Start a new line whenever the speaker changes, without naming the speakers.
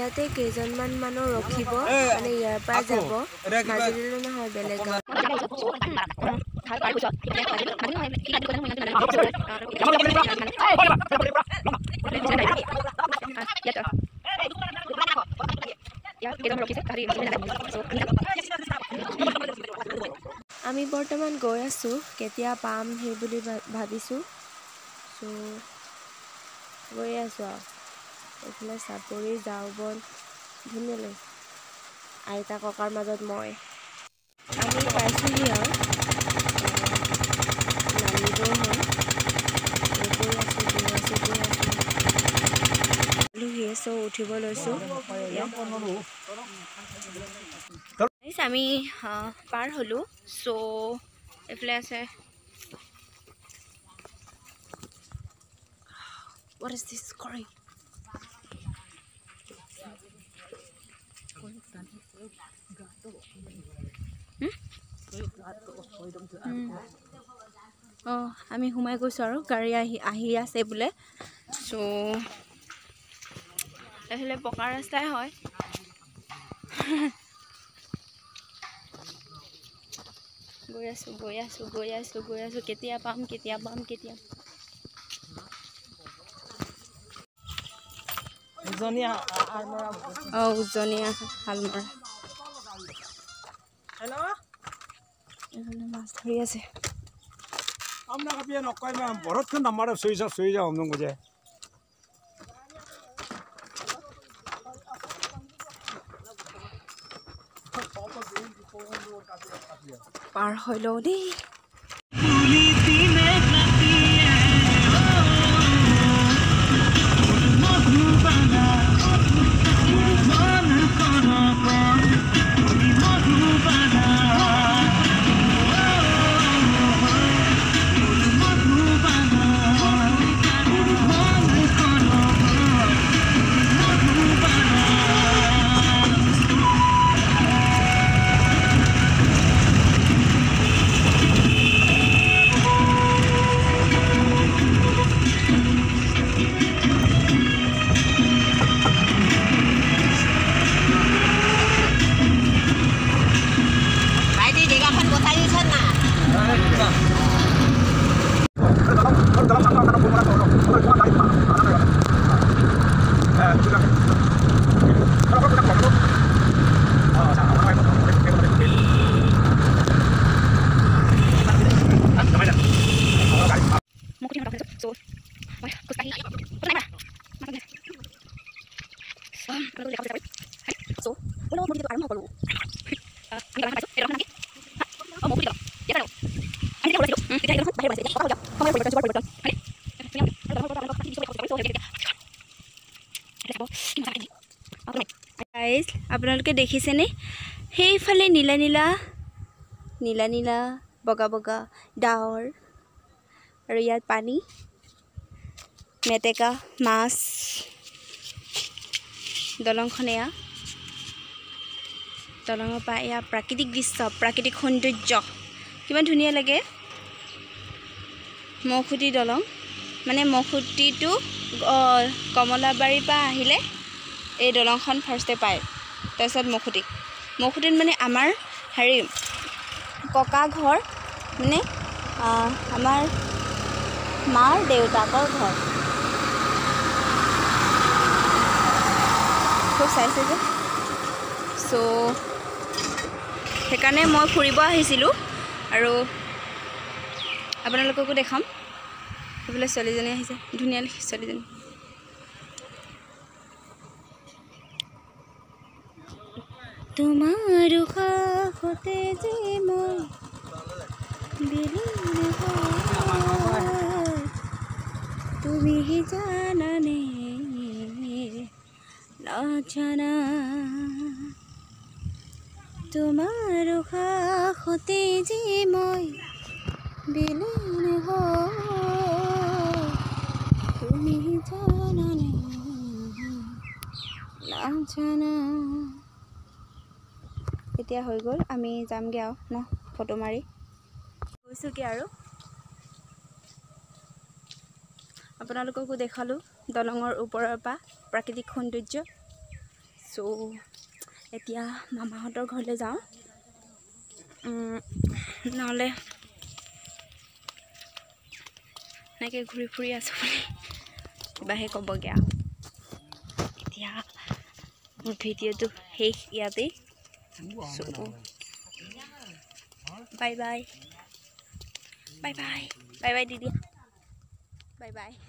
ইয়াতে কেইজনমান মানুহ ৰখিব মানে ইয়াৰ পৰা যাব মাজুলীলৈ নহয় বেলেগ গাঁৱত আমি বৰ্তমান গৈ আছোঁ কেতিয়া পাম সেই বুলি ভাবিছোঁ চ' গৈ আছোঁ আৰু এইফালে চাপৰি ঝাওবন ধুনীয়া লাগে আইতা ককাৰ মাজত মই আমি পাইছোঁহি আৰু নামিবই হ'ল চ' উঠিব লৈছোঁ আমি পাৰ হ'লোঁ চ' এইফালে আছে What is this curry? আমি সোমাই গৈছোঁ আৰু গাড়ী আহি আছে বোলে চ' এইফালে পকা ৰাস্তাই হয় গৈ আছোঁ কেতিয়া পাম উজনীয়া হালমৰা মাছ ধৰি আছে পাৰ হৈ লওঁ দেই আপোনালোকে দেখিছেনে সেইফালে নীলা নীলা বগা ডাৱৰ আৰু ইয়াত পানী মেটেকা মাছ দলংখন এয়া দলঙৰ পৰা এয়া প্ৰাকৃতিক দৃশ্য প্ৰাকৃতিক সৌন্দৰ্য কিমান ধুনীয়া লাগে মৌখুটি দলং মানে মৌখুটিটো কমলাবাৰীৰ পৰা আহিলে এই দলংখন ফাৰ্ষ্টে পায় তাৰপিছত মৌখুটিত মানে আমাৰ হেৰি ককা ঘৰ মানে আমাৰ মাৰ দেউতাকৰ ঘৰ খুব চাইছে যে চ' সেইকাৰণে মই ফুৰিব আহিছিলোঁ আৰু আপোনালোককো দেখাম সেইফালে ছোৱালীজনী আহিছে ধুনীয়া ছোৱালীজনী তোমাৰ কাষতে যে মই বিলীন হয় তুমি জানানে নাজানা তোমাৰ কাষতে যে মই বিলীন হয় তুমি জানানে নাজানা এতিয়া হৈ গ'ল আমি যামগৈ আৰু ন ফটো মাৰি গৈছোঁগৈ আৰু আপোনালোককো দেখালোঁ দলঙৰ ওপৰৰ পৰা প্ৰাকৃতিক সৌন্দৰ্য চ' চ' এতিয়া মামাহঁতৰ ঘৰলৈ যাওঁ, নহ'লে এনেকৈ ঘূৰি ফুৰি আছোঁ বুলি কিবাহে ক'বগৈ আৰু। এতিয়া মোৰ ভিডিঅ'টো শেষ ইয়াতেই। চ' bye bye bye bye bye bye দিদি, বাই বাই।